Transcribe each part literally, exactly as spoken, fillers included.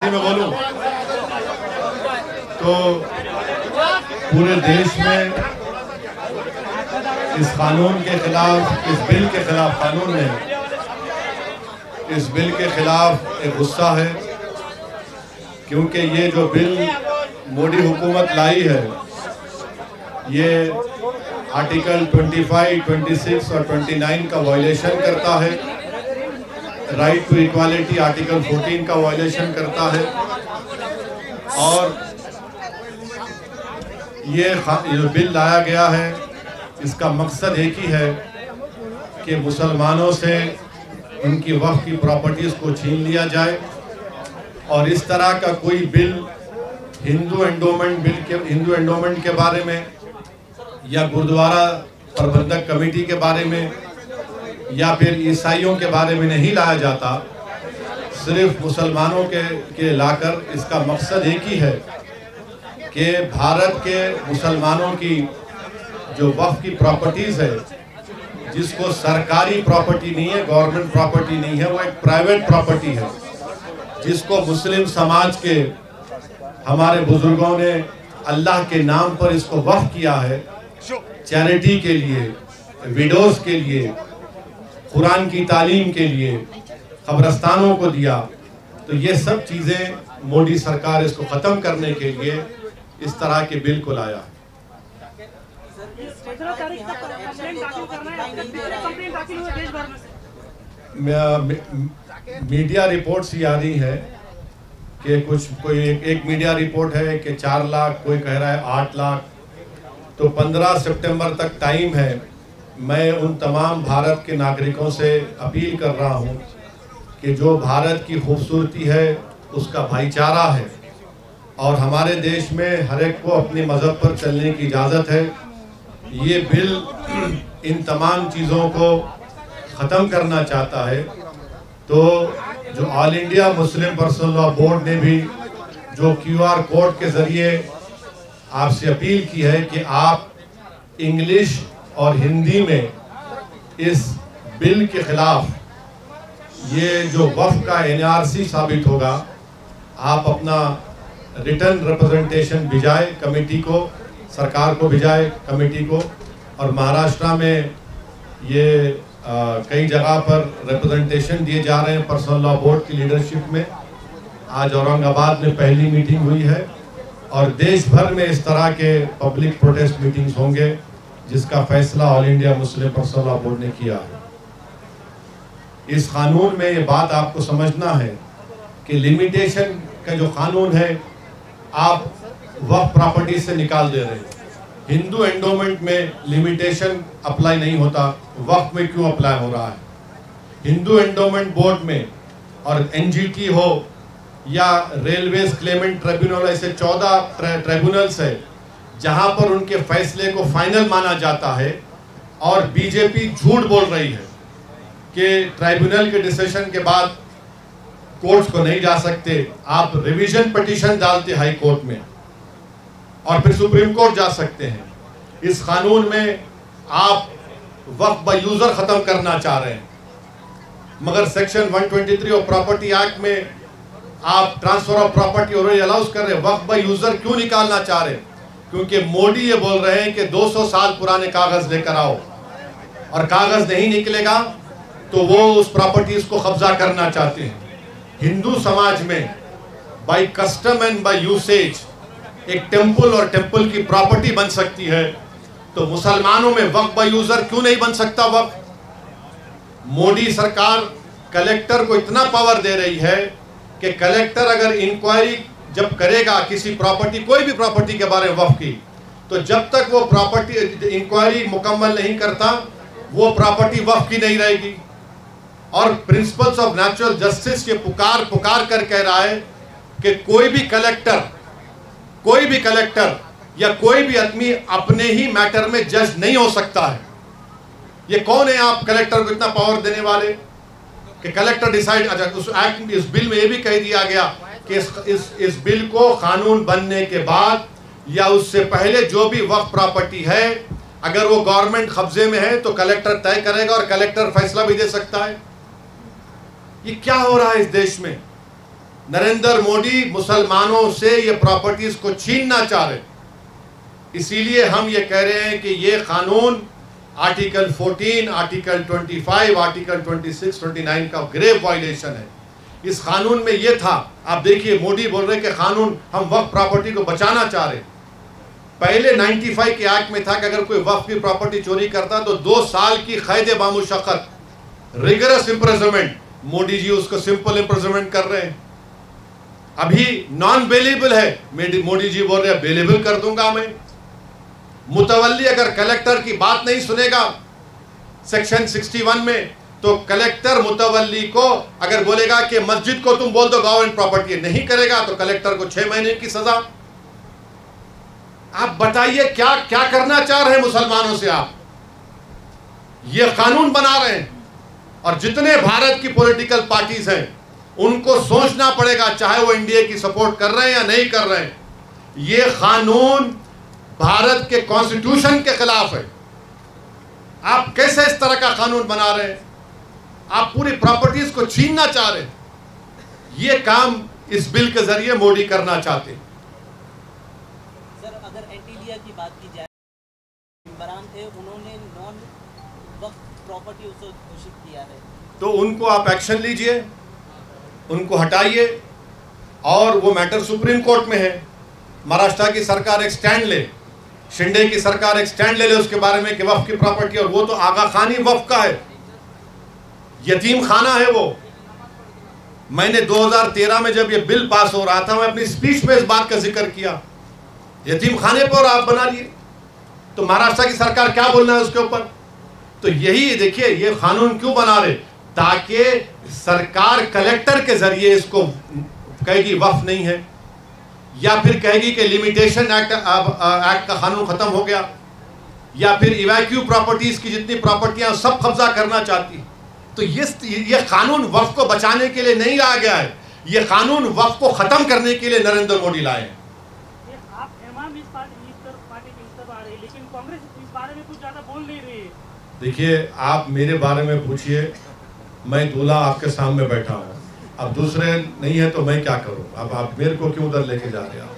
हिंदी में बोलूं तो पूरे देश में इस कानून के खिलाफ, इस बिल के खिलाफ, कानून में इस बिल के खिलाफ एक गुस्सा है, क्योंकि ये जो बिल मोदी हुकूमत लाई है ये आर्टिकल पच्चीस, छब्बीस और उनतीस का वायलेशन करता है। राइट टू इक्वालिटी आर्टिकल चौदह का वायलेशन करता है। और ये जो बिल लाया गया है इसका मकसद एक ही है कि मुसलमानों से उनकी वक्फ की प्रॉपर्टीज़ को छीन लिया जाए। और इस तरह का कोई बिल हिंदू एंडोमेंट बिल के हिंदू एंडोमेंट के बारे में या गुरुद्वारा प्रबंधक कमेटी के बारे में या फिर ईसाइयों के बारे में नहीं लाया जाता, सिर्फ मुसलमानों के के लाकर इसका मकसद एक ही है कि भारत के मुसलमानों की जो वक्फ की प्रॉपर्टीज़ है, जिसको सरकारी प्रॉपर्टी नहीं है, गवर्नमेंट प्रॉपर्टी नहीं है, वो एक प्राइवेट प्रॉपर्टी है, जिसको मुस्लिम समाज के हमारे बुजुर्गों ने अल्लाह के नाम पर इसको वक्फ किया है, चैरिटी के लिए, विडोज के लिए, कुरान की तालीम के लिए, कब्रस्तानों को दिया। तो ये सब चीज़ें मोदी सरकार इसको ख़त्म करने के लिए इस तरह के बिल को लाया। मीडिया रिपोर्ट्स ही आ रही है कि कुछ कोई एक, एक मीडिया रिपोर्ट है कि चार लाख, कोई कह रहा है आठ लाख। तो पंद्रह सितंबर तक टाइम है। मैं उन तमाम भारत के नागरिकों से अपील कर रहा हूं कि जो भारत की खूबसूरती है उसका भाईचारा है और हमारे देश में हर एक को अपने मज़हब पर चलने की इजाज़त है। ये बिल इन तमाम चीज़ों को ख़त्म करना चाहता है। तो जो all India Muslim personal law board ने भी जो क्यू आर कोड के ज़रिए आपसे अपील की है कि आप इंग्लिश और हिंदी में इस बिल के ख़िलाफ़ ये जो वफ़ का एन आर सी साबित होगा, आप अपना रिटर्न रिप्रेजेंटेशन भिजाए कमेटी को, सरकार को भिजाए कमेटी को। और महाराष्ट्र में ये आ, कई जगह पर रिप्रेजेंटेशन दिए जा रहे हैं पर्सनल लॉ बोर्ड की लीडरशिप में। आज औरंगाबाद में पहली मीटिंग हुई है और देश भर में इस तरह के पब्लिक प्रोटेस्ट मीटिंग्स होंगे जिसका फैसला all India Muslim personal law board ने किया है। इस कानून में ये बात आपको समझना है कि लिमिटेशन का जो कानून है आप वक्फ प्रॉपर्टी से निकाल दे रहे हैं। हिंदू एंडोमेंट में लिमिटेशन अप्लाई नहीं होता, वक्फ में क्यों अप्लाई हो रहा है? हिंदू एंडोमेंट बोर्ड में और एन जी टी हो या रेलवेज क्लेमेंट ट्रिब्यूनल, ऐसे चौदह ट्रिब्यूनल्स है जहां पर उनके फैसले को फाइनल माना जाता है। और बीजेपी झूठ बोल रही है कि ट्राइब्यूनल के डिसीजन के बाद कोर्ट्स को नहीं जा सकते। आप रिवीजन पिटीशन डालते हाई कोर्ट में और फिर सुप्रीम कोर्ट जा सकते हैं। इस कानून में आप वक्फ बाय यूजर खत्म करना चाह रहे हैं, मगर सेक्शन एक सौ तेईस ऑफ प्रॉपर्टी एक्ट में आप transfer of property already allows कर रहे हैं। वक्फ बाय यूजर क्यों निकालना चाह रहे हैं? क्योंकि मोदी ये बोल रहे हैं कि दो सौ साल पुराने कागज लेकर आओ, और कागज नहीं निकलेगा तो वो उस प्रॉपर्टीज को कब्जा करना चाहते हैं। हिंदू समाज में by custom and by usage एक टेम्पल और टेम्पल की प्रॉपर्टी बन सकती है, तो मुसलमानों में वक्फ बाय यूजर क्यों नहीं बन सकता वक्फ? मोदी सरकार कलेक्टर को इतना पावर दे रही है कि कलेक्टर अगर इंक्वायरी जब करेगा किसी प्रॉपर्टी, कोई भी प्रॉपर्टी के बारे में वक्फ की, तो जब तक वो प्रॉपर्टी इंक्वायरी मुकम्मल नहीं करता वो प्रॉपर्टी वक्फ की नहीं रहेगी। और प्रिंसिपल्स ऑफ नेचुरल जस्टिस के पुकार पुकार कर कह रहा है कि कोई भी कलेक्टर कोई भी कलेक्टर या कोई भी आदमी अपने ही मैटर में जज नहीं हो सकता है। ये कौन है आप कलेक्टर को इतना पावर देने वाले कि कलेक्टर डिसाइड? अच्छा, उस एक्ट इस बिल में ये भी कह दिया गया कि इस इस, इस बिल को कानून बनने के बाद या उससे पहले जो भी वक्फ प्रॉपर्टी है अगर वो गवर्नमेंट कब्जे में है तो कलेक्टर तय करेगा और कलेक्टर फैसला भी दे सकता है। ये क्या हो रहा है इस देश में? नरेंद्र मोदी मुसलमानों से ये प्रॉपर्टीज को छीनना चाह रहे। इसीलिए हम ये कह रहे हैं कि ये कानून आर्टिकल चौदह, आर्टिकल पच्चीस, आर्टिकल छब्बीस, उनतीस का ग्रेव वायलेशन है। इस कानून में ये था, आप देखिए मोदी बोल रहे कि कानून हम वक्फ प्रॉपर्टी को बचाना चाह रहे। पहले पचानवे के एक्ट में था कि अगर कोई वक्फ की प्रॉपर्टी चोरी करता तो दो साल की कैद बामुशक्कत, रिगरस इम्प्रिजनमेंट। मोदी जी उसको सिंपल इम्प्रिजनमेंट कर रहे हैं। अभी नॉन बेलेबल है, मोदी जी बोल रहे हैं बेलेबल कर दूंगा मैं। मुतवल्ली अगर कलेक्टर की बात नहीं सुनेगा सेक्शन इकसठ में, तो कलेक्टर मुतवल्ली को अगर बोलेगा कि मस्जिद को तुम बोल दो गवर्नमेंट प्रॉपर्टी, नहीं करेगा तो कलेक्टर को छह महीने की सजा। आप बताइए क्या क्या करना चाह रहे हैं मुसलमानों से? आप ये कानून बना रहे हैं। और जितने भारत की पॉलिटिकल पार्टीज हैं उनको सोचना पड़ेगा, चाहे वो इंडिया की सपोर्ट कर रहे हैं या नहीं कर रहे हैं, ये कानून भारत के कॉन्स्टिट्यूशन के खिलाफ है। आप कैसे इस तरह का कानून बना रहे हैं? आप पूरी प्रॉपर्टीज को छीनना चाह रहे हैं। ये काम इस बिल के जरिए मोदी करना चाहते हैं। सर, अगर एंटीलिया की बात की जाए, इमरान थे, उन्होंने नॉन वक्फ प्रॉपर्टी उसे घोषित किया है, तो उनको आप एक्शन लीजिए, उनको हटाइए, और वो मैटर सुप्रीम कोर्ट में है। महाराष्ट्र की सरकार एक स्टैंड ले, शिंदे की सरकार एक स्टैंड ले ले उसके बारे में कि वक्फ की प्रॉपर्टी, और वो तो आगा खानी वक्फ का है, यतीम खाना है वो। मैंने दो हज़ार तेरह में जब ये बिल पास हो रहा था, मैं अपनी स्पीच में इस बात का जिक्र किया, यतीम खाने पर आप बना लिए, तो महाराष्ट्र की सरकार क्या बोलना है उसके ऊपर? तो यही देखिए, ये कानून क्यों बना रहे, ताकि सरकार कलेक्टर के जरिए इसको कहेगी वक्फ नहीं है, या फिर कहेगी कि लिमिटेशन एक्ट एक्ट का कानून खत्म हो गया, या फिर इवैक्यू प्रॉपर्टीज की जितनी प्रॉपर्टियां सब कब्जा करना चाहती। तो ये ये कानून वक्फ को बचाने के लिए नहीं लाया गया है, ये कानून वक्फ को खत्म करने के लिए नरेंद्र मोदी लाए हैं। आप इमाम इस पार्टी की तरफ आ रही है, लेकिन कांग्रेस इस बारे में कुछ ज्यादा बोल नहीं रही है। देखिए, आप मेरे बारे में पूछिए, मैं दूल्हा आपके सामने बैठा हूँ, अब दूसरे नहीं है तो मैं क्या करूँ? अब आप मेरे को क्यों उधर लेके जा रहे हैं?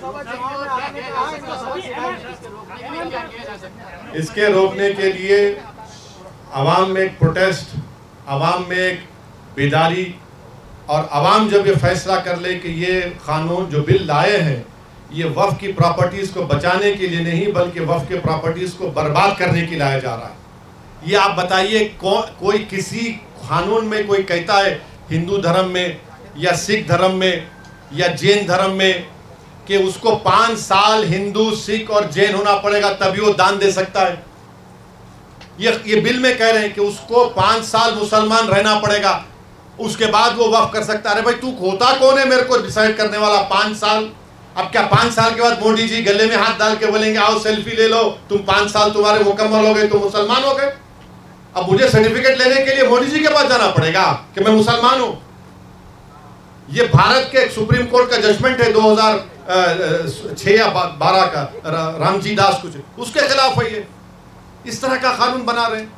इसके रोकने के लिए आवाम में एक प्रोटेस्ट, आवाम में एक बेदारी, और आवाम जब ये फैसला कर ले कि ये कानून जो बिल लाए हैं ये वक्फ की प्रॉपर्टीज को बचाने के लिए नहीं बल्कि वक्फ के प्रॉपर्टीज को बर्बाद करने के लिए लाया जा रहा है। ये आप बताइए, को, कोई किसी कानून में कोई कहता है हिंदू धर्म में या सिख धर्म में या जैन धर्म में कि उसको पाँच साल हिंदू, सिख और जैन होना पड़ेगा तभी वो दान दे सकता है? ये ये बिल में कह रहे हैं कि उसको पाँच साल मुसलमान रहना पड़ेगा, उसके बाद वो वक्फ कर सकता है। अरे भाई, तू होता कौन है मेरे को डिसाइड करने वाला? पाँच साल? अब क्या पाँच साल के बाद मोदी जी गले में हाथ डाल के बोलेंगे आओ सेल्फी ले लो, तुम पाँच साल तुम्हारे मुकम्मल हो गए, तुम मुसलमान हो गए? अब मुझे सर्टिफिकेट लेने के लिए मोदी जी के पास जाना पड़ेगा कि मैं मुसलमान हूं? ये भारत के सुप्रीम कोर्ट का जजमेंट है दो हज़ार छह या बारह का, रामजी दास कुछ, उसके खिलाफ है ये। इस तरह का कानून बना रहे हैं।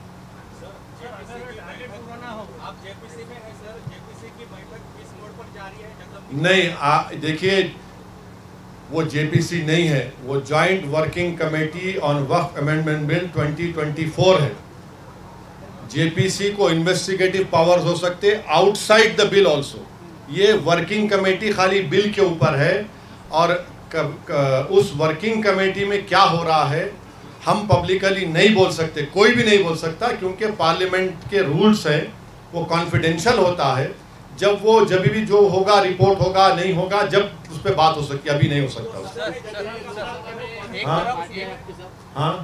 नहीं, देखिए, वो जेपीसी नहीं है, वो joint working committee on Waqf amendment bill दो हज़ार चौबीस है। जेपीसी को इन्वेस्टिगेटिव पावर्स हो सकते आउटसाइड द बिल ऑल्सो। ये वर्किंग कमेटी खाली बिल के ऊपर है, और क, क, उस वर्किंग कमेटी में क्या हो रहा है हम पब्लिकली नहीं बोल सकते, कोई भी नहीं बोल सकता, क्योंकि पार्लियामेंट के रूल्स हैं, वो कॉन्फिडेंशियल होता है। जब वो जब भी जो होगा रिपोर्ट होगा, नहीं होगा, जब उस पर बात हो सकती है, अभी नहीं हो सकता उससे। हाँ हाँ,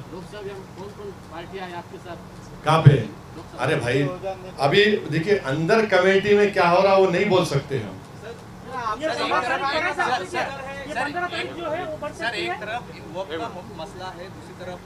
कहाँ पे? अरे भाई, अभी देखिए अंदर कमेटी में क्या हो रहा वो नहीं बोल सकते हम। सर, एक तरफ वो मसला है, दूसरी तरफ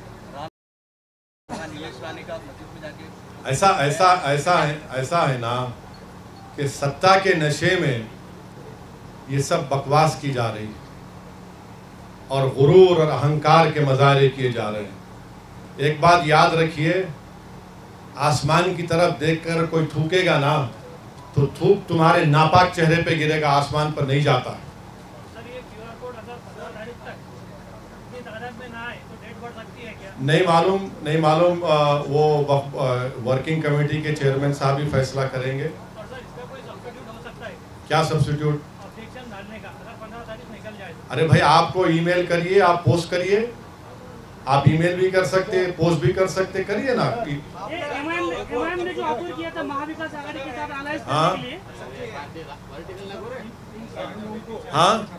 ऐसा ऐसा ऐसा है ऐसा है ना कि सत्ता के नशे में ये सब बकवास की जा रही है, और गुरूर और अहंकार के मजारे किए जा रहे हैं। एक बात याद रखिए, आसमान की तरफ देखकर कोई थूकेगा ना तो थूक तुम्हारे नापाक चेहरे पे गिरेगा, आसमान पर नहीं जाता है। नहीं मालूम नहीं मालूम वो वर्किंग कमेटी के चेयरमैन साहब ही फैसला करेंगे। क्या सब्स्टिट्यूट? अरे भाई आपको ईमेल करिए, आप पोस्ट करिए, आप ईमेल भी कर सकते हैं, पोस्ट भी कर सकते, करिए ना। एमआईएम ने जो ऑफर किया था महाविकास आघाड़ी के साथ अलायंस हाँ करने के लिए, हाँ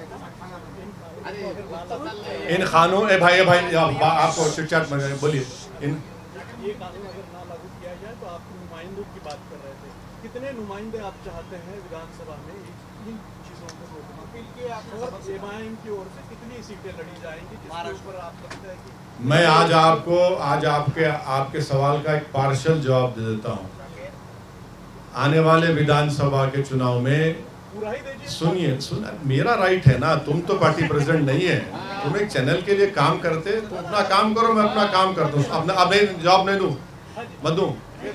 इन खानों ए भाई ए भाई आप, आपको चिटचाट में बोलिए। इन ये कानून अगर ना लागू किया जाए तो आप नुमाइंदों की बात कर रहे थे, कितने नुमाइंदे आप चाहते हैं विधानसभा में इन चीजों को रोकने के लिए? आप एमआईएम की ओर से कितनी सीटें लड़ी जाएंगी जिसके ऊपर आप लगता है कि? मैं आज आपको आज आपके आपके सवाल का एक पार्शल जवाब दे देता हूँ। आने वाले विधानसभा के चुनाव में पूरा ही दीजिए। सुनिए सुन मेरा राइट है ना, तुम तो पार्टी प्रेसिडेंट नहीं है, तुम एक चैनल के लिए काम करते, तुम अपना काम करो, मैं अपना काम कर दूँ। अब अब नहीं जवाब नहीं दूँ, मत दूँ।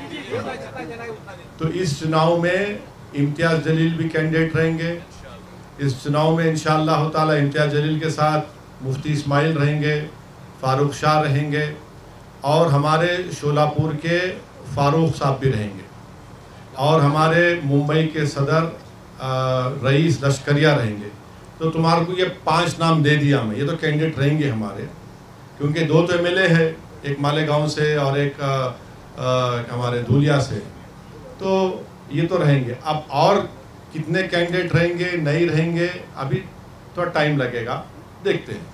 तो इस चुनाव में इम्तियाज जलील भी कैंडिडेट रहेंगे। इस चुनाव में इंशाअल्लाह ताला इम्तियाज जलील के साथ मुफ्ती इस्माइल रहेंगे, फारूक शाह रहेंगे और हमारे शोलापुर के फारूक साहब भी रहेंगे और हमारे मुंबई के सदर रईस लश्करिया रहेंगे। तो तुम्हारे को ये पांच नाम दे दिया मैं, ये तो कैंडिडेट रहेंगे हमारे, क्योंकि दो तो एमएलए है, एक मालेगांव से और एक आ, आ, हमारे धुलिया से, तो ये तो रहेंगे। अब और कितने कैंडिडेट रहेंगे नहीं रहेंगे अभी थोड़ा टाइम लगेगा, देखते हैं।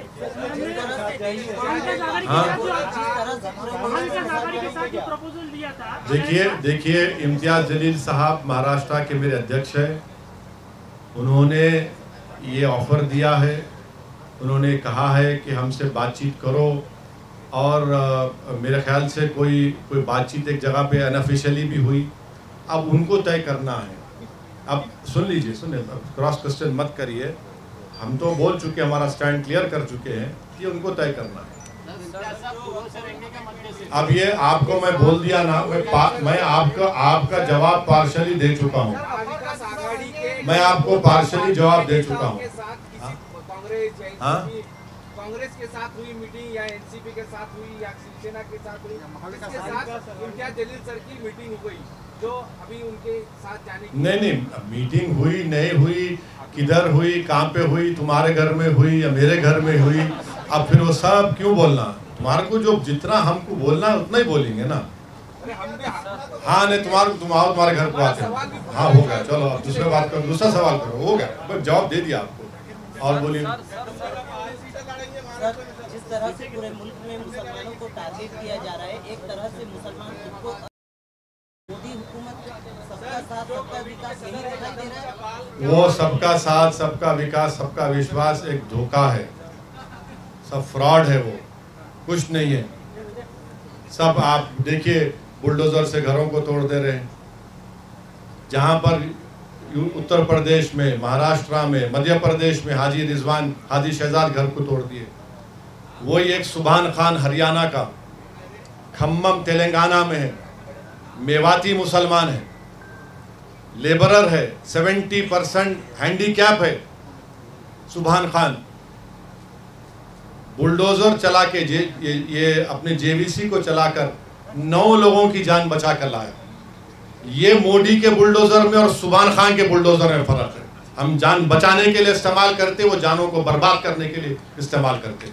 देखिए देखिए इम्तियाज जलील साहब महाराष्ट्र के मेरे अध्यक्ष हैं, उन्होंने ये ऑफ़र दिया है, उन्होंने कहा है कि हमसे बातचीत करो और आ, मेरे ख्याल से कोई कोई बातचीत एक जगह पे अनऑफिशियली भी हुई, अब उनको तय करना है। अब सुन लीजिए, सुनिए, क्रॉस क्वेश्चन मत करिए, हम तो बोल चुके, हमारा स्टैंड क्लियर कर चुके हैं, ये उनको तय करना है। अब ये आपको मैं बोल दिया ना, मैं मैं आपका आपका जवाब पार्शली दे चुका हूँ, मैं आपको पार्शली जवाब दे चुका हूँ। हाँ कांग्रेस के साथ हुई मीटिंग या एनसीपी के साथ हुई या शिवसेना के साथ हुई, इसके साथ इम्तियाज जलील सर की मीटिंग हो गई जो अभी उनके साथ जाने की? नहीं नहीं, मीटिंग हुई नहीं हुई, किधर हुई, कहाँ पे हुई, तुम्हारे घर में हुई या मेरे घर में हुई, अब फिर वो सब क्यों बोलना? तुम्हारे को जो जितना हमको बोलना है उतना ही बोलेंगे ना। हाँ नहीं, तुम्हारे तुम आओ, तुम्हारे घर को आते हैं। हाँ हो गया, चलो अब दूसरा बात करो, दूसरा सवाल करो, हो गया, बस जवाब दे दिया आपको। और बोलिए। सर, जिस तरह से पूरे मुल्क में मुसलमानों को टारगेट किया जा रहा है, एक तरह से मुसलमान खुद को मोदी हुकूमत सबका साथ सबका विकास यही दिखाई दे रहा है। वो सबका साथ सबका विकास सबका विश्वास एक धोखा है, सब फ्रॉड है, वो कुछ नहीं है। सब आप देखिए, बुलडोजर से घरों को तोड़ दे रहे हैं। जहाँ पर उत्तर प्रदेश में, महाराष्ट्र में, मध्य प्रदेश में हाजी रिजवान, हाजी शहजाद घर को तोड़ दिए। वही एक सुभान खान हरियाणा का, खम्मम तेलंगाना में है, मेवाती मुसलमान है, लेबरर है, सेवेंटी परसेंट हैंडीकैप है। सुभान खान बुलडोजर चला के जे, ये, ये अपने जेवीसी को चलाकर नौ लोगों की जान बचा कर लाया। ये मोदी के बुलडोजर में और सुभान खान के बुलडोजर में फर्क है। हम जान बचाने के लिए इस्तेमाल करते, वो जानों को बर्बाद करने के लिए इस्तेमाल करते।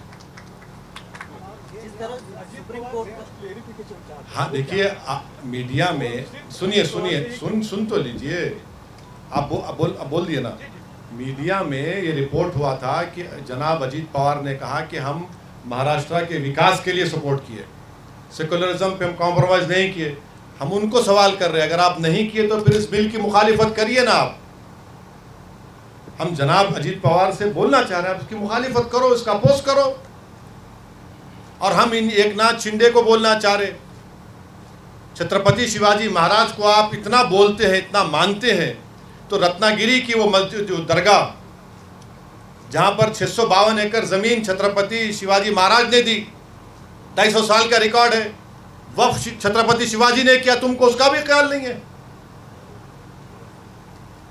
हाँ देखिए, मीडिया में सुनिए सुनिए सुन सुन तो लीजिए, आप बो, बोल बोल दिए ना। मीडिया में ये रिपोर्ट हुआ था कि जनाब अजीत पवार ने कहा कि हम महाराष्ट्र के विकास के लिए सपोर्ट किए, सेकुलरिज्म पे हम कॉम्प्रोमाइज नहीं किए। हम उनको सवाल कर रहे हैं, अगर आप नहीं किए तो फिर इस बिल की मुखालिफत करिए ना आप। हम जनाब अजीत पवार से बोलना चाह रहे हैं, उसकी मुखालिफत करो, इसका अपोज करो। और हम इन एक नाथ शिंदे को बोलना चाह रहे, छत्रपति शिवाजी महाराज को आप इतना बोलते हैं, इतना मानते हैं, तो रत्नागिरी की वो मस्जिद, जो दरगाह जहाँ पर छः सौ बावन एकड़ ज़मीन छत्रपति शिवाजी महाराज ने दी, ढाई सौ साल का रिकॉर्ड है, वक्फ छत्रपति शिवाजी ने किया, तुमको उसका भी ख्याल नहीं है।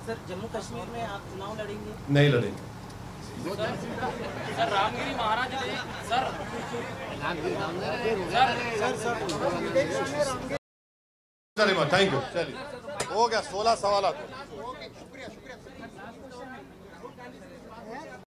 सर जम्मू कश्मीर में आप चुनाव लड़ेंगे? नहीं लड़ेंगे। सर रामगिरी महाराज ने सर सर थैंक यू। चलिए हो गया सोलह सवाल।